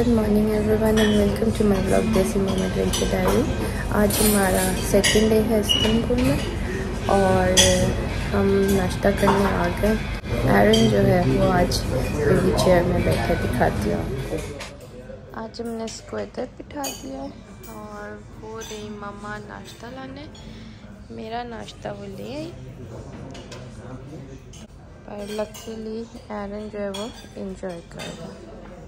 Good morning everyone and welcome to my blog desi moment venture diary. आज हमारा second day है Istanbul में और हम नाश्ता करने आ गए। एरन जो है वो आज बेबी चेयर में बैठे, दिखाती हूँ आपको। आज हमने इसको इधर बिठा दिया है और वो रही मम्मा नाश्ता लाने। मेरा नाश्ता वो ले आई पर लकीली एरन जो है वो इंजॉय कर रहा है।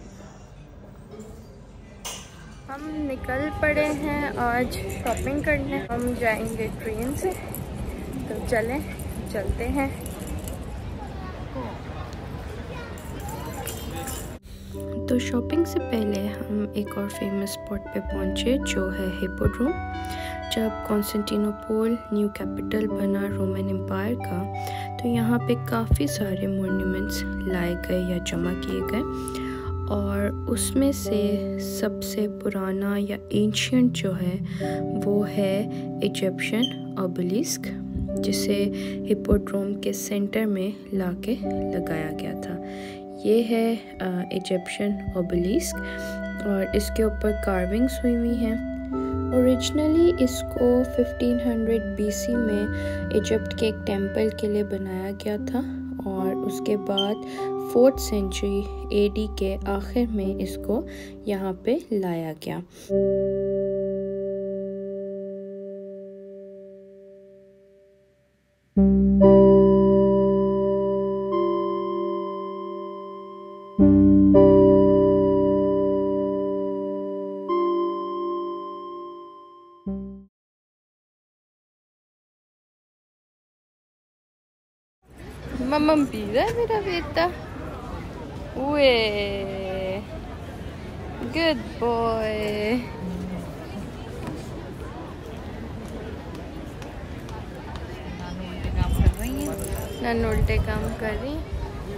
हम निकल पड़े हैं आज शॉपिंग करने। हम जाएंगे ट्रेन से, तो चलते हैं। तो शॉपिंग से पहले हम एक और फेमस स्पॉट पे पहुंचे जो है हिप्पोड्रोम। जब कॉन्स्टेंटिनोपल न्यू कैपिटल बना रोमन एम्पायर का, तो यहाँ पे काफ़ी सारे मॉन्यूमेंट्स लाए गए या जमा किए गए और उसमें से सबसे पुराना या एंशियंट जो है वो है इजिप्शियन ओबेलिस्क, जिसे हिप्पोड्रोम के सेंटर में लाके लगाया गया था। ये है इजिप्शियन ओबेलिस्क और इसके ऊपर कार्विंग्स हुई हुई हैं। ओरिजिनली इसको 1500 BC में इजिप्ट के एक टेंपल के लिए बनाया गया था और उसके बाद 4th सेंचुरी AD के आखिर में इसको यहाँ पे लाया गया। मम्मा पी रहा है मेरा बेटा। ओए गुड बॉय। नानू उल्टे काम कर रही है।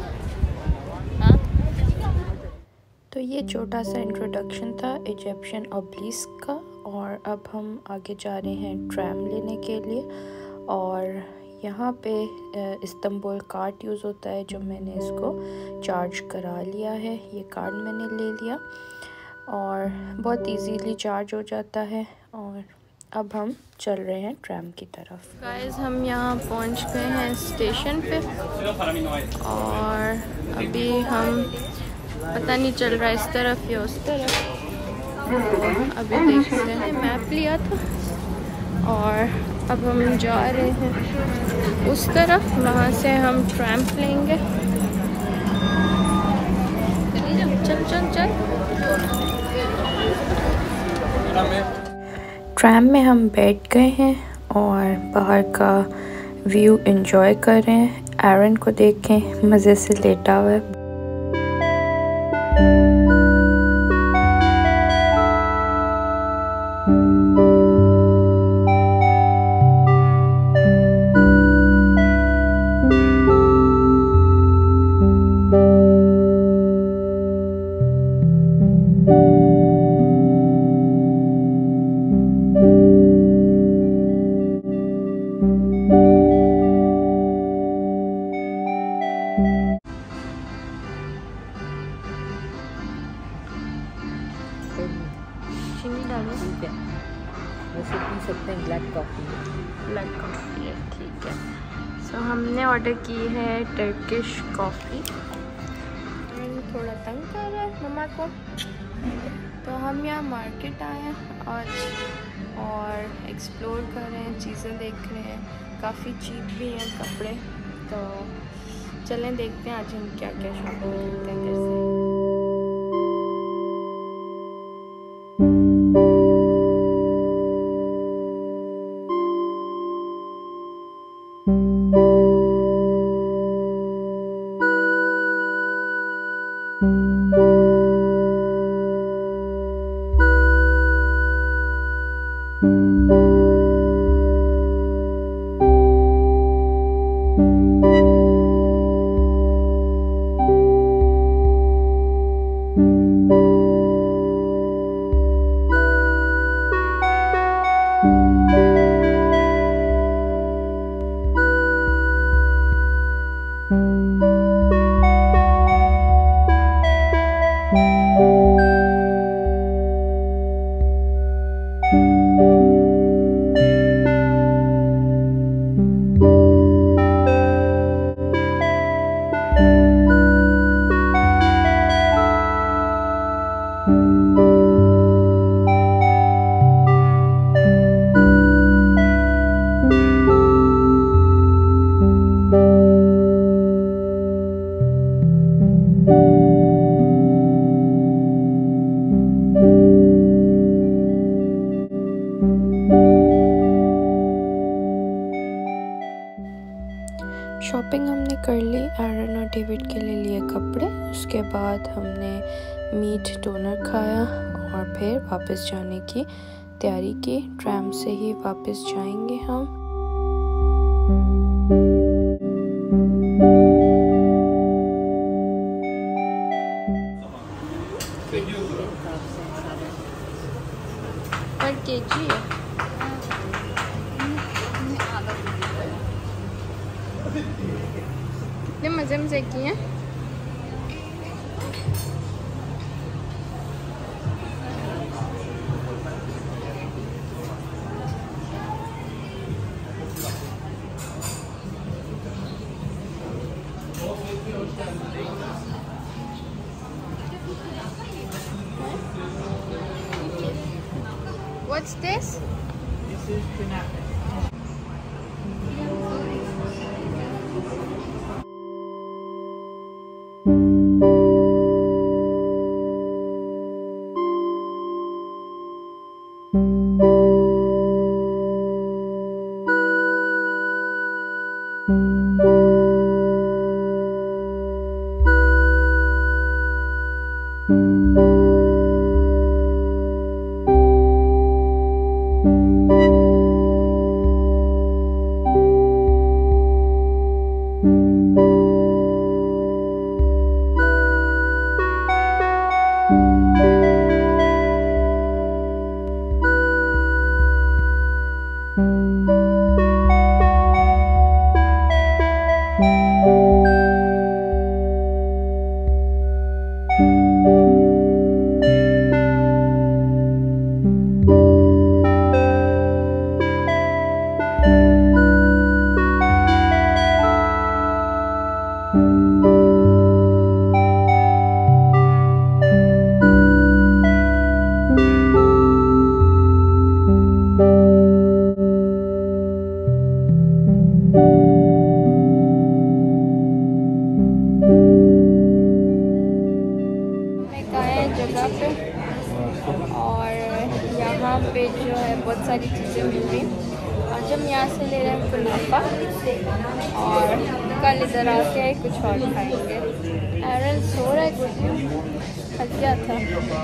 तो ये छोटा सा इंट्रोडक्शन था इजिप्शियन ओबेलिस्क का और अब हम आगे जा रहे हैं ट्रैम लेने के लिए। और यहाँ पे इस्तांबुल कार्ड यूज़ होता है, जो मैंने इसको चार्ज करा लिया है। ये कार्ड मैंने ले लिया और बहुत इजीली चार्ज हो जाता है। और अब हम चल रहे हैं ट्रैम की तरफ। गाइस हम यहाँ पहुँच गए हैं स्टेशन पे और अभी हम पता नहीं चल रहा है इस तरफ या उस तरफ, तो अभी देखते हैं। मैप लिया था और अब हम जा रहे हैं उस तरफ, वहाँ से हम ट्रैम लेंगे। चल चल चल। ट्रैम में हम बैठ गए हैं और बाहर का व्यू एंजॉय कर रहे हैं। एरन को देखें, मज़े से लेटा हुआ है। चीनी डालो, वैसे पी सकते हैं ब्लैक कॉफ़ी है, ठीक है। सो हमने ऑर्डर की है टर्किश कॉफ़ी। थोड़ा तंग कर रहा है मम्मा को, तो हम यहाँ मार्केट आए हैं आज और एक्सप्लोर कर रहे हैं, चीज़ें देख रहे हैं। काफ़ी चीप भी हैं कपड़े, तो चलें देखते हैं आज हम क्या क्या शॉपिंग करते हैं घर से। शॉपिंग हमने कर ली। एरन और डेविड के लिए कपड़े। उसके बाद हमने मीट डोनर खाया और फिर वापस जाने की तैयारी की। ट्रैम से ही वापस जाएंगे हम। पर केजी है। कितने मज़े किए हैं। What's this? This is Pinnacle. पे जो है बहुत सारी चीज़ें मिल रही। आज हम यहाँ से ले रहे हैं कुनाफा और कल इधर आके कुछ और खाएंगे। एरन सो रहा है, कुछ थक गया था।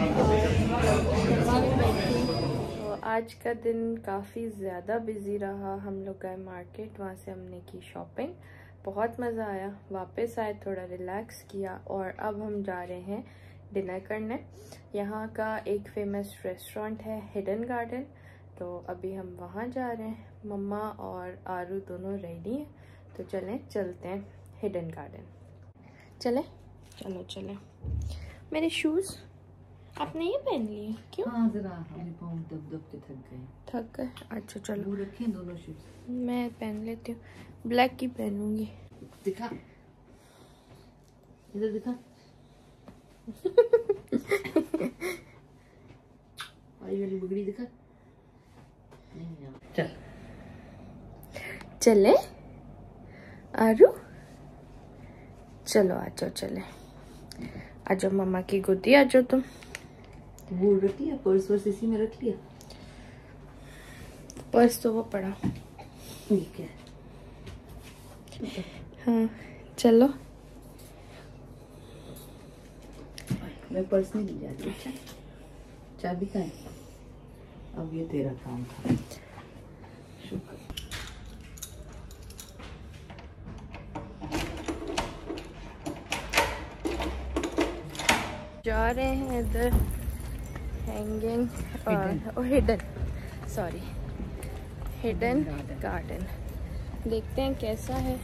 तो आज का दिन काफ़ी ज़्यादा बिजी रहा। हम लोग गए मार्केट, वहाँ से हमने की शॉपिंग, बहुत मज़ा आया। वापस आए, थोड़ा रिलैक्स किया और अब हम जा रहे हैं डिनर करने। यहाँ का एक फेमस रेस्टोरेंट है हिडन गार्डन, तो अभी हम वहाँ जा रहे हैं। मम्मा और आरू दोनों रेडी हैं, तो चलते हैं हिडन गार्डन। चले चलो चले। मेरे शूज़ आपने ये पहन लिए क्यों? हाँ जरा हमें पाँव दब दब के थक गए। अच्छा चलो, वो रखें दोनों शूज। मैं पहन लेती हूँ, ब्लैक की पहनूंगी। दिखा, इधर दिखा। वाली बुगड़ी दिखा। चल चले आरू, चलो आ जाओ, चले आ जाओ मम्मा की गोदी, आ जाओ तुम। वो रख लिया पर्स, वर्स इसी में रख लिया। पर्स तो वो पड़ा। ठीक है, हाँ चलो। मैं पर्स नहीं ले जाती। अच्छा, चाबी का है। अब ये तेरा काम था। शुक्र। जा रहे हैं इधर हैंगिंग और हिडन, सॉरी हिडन गार्डन। देखते हैं कैसा है।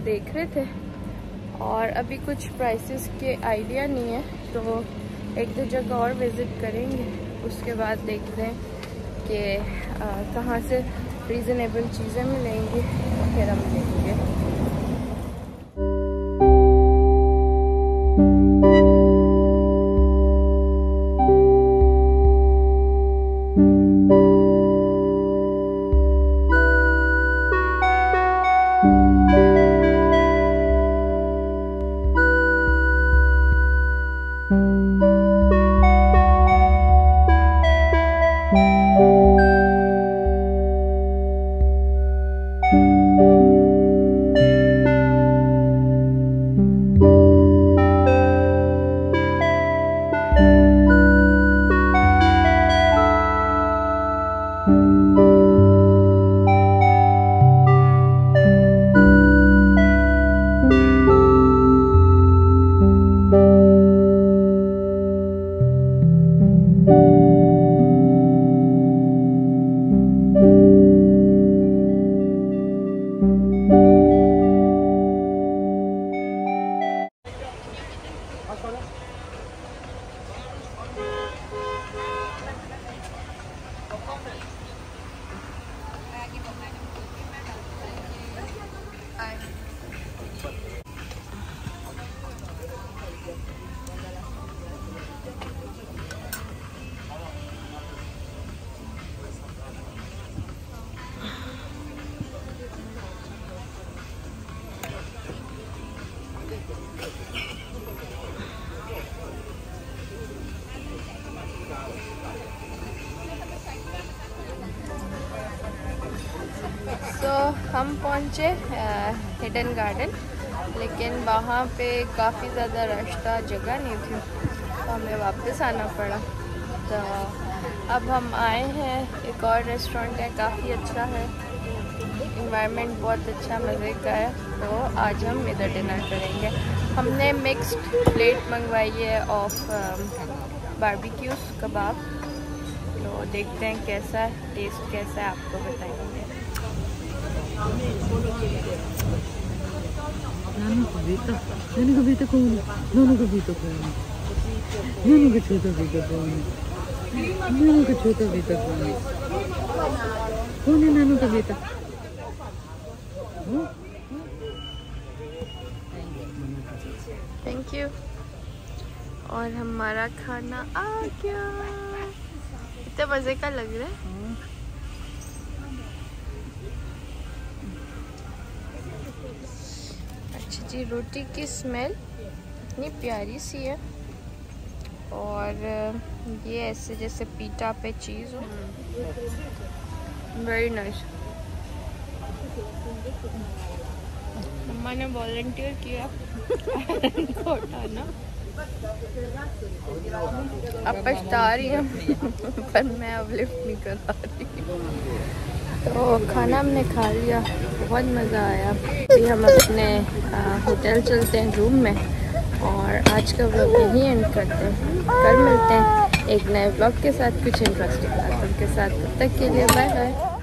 देख रहे थे और अभी कुछ प्राइसेस के आइडिया नहीं है, तो एक दो जगह और विज़िट करेंगे, उसके बाद देखते हैं कि कहाँ से रीज़नेबल चीज़ें मिलेंगी, फिर हम देखेंगे। तो हम पहुँचे हिडन गार्डन, लेकिन वहाँ पे काफ़ी ज़्यादा रश था, जगह नहीं थी, तो हमें वापस आना पड़ा। तो अब हम आए हैं, एक और रेस्टोरेंट है, काफ़ी अच्छा है, इन्वायरमेंट बहुत अच्छा, मज़े का है। तो आज हम इधर डिनर करेंगे। हमने मिक्स्ड प्लेट मंगवाई है ऑफ बारबेक्यूज कबाब, तो देखते हैं कैसा है, टेस्ट कैसा है, आपको बताएंगे। Nano Kavita कौन? Nano Kavita कौन? Nano का छोटा बेटा कौन? Nano का छोटा बेटा कौन है? कौन है नानू का बेटा? Thank you. और हमारा खाना आ गया, इतना मज़े का लग रहा है। अच्छा जी, रोटी की स्मेल इतनी प्यारी सी है, और ये ऐसे जैसे पीटा पे चीज़ हो, वेरी नाइस। मम्मा ने वॉलंटियर किया को उठाना, अब पछता रही हूँ पर मैं अब लिफ्ट नहीं करा रही। तो खाना हमने खा लिया, बहुत मज़ा आया। अभी हम अपने होटल चलते हैं, रूम में, और आज का व्लॉग यहीं एंड करते हैं। कल मिलते हैं एक नए व्लॉग के साथ, कुछ इंटरेस्टिंग बातों के साथ। तब तक के लिए बाय बाय।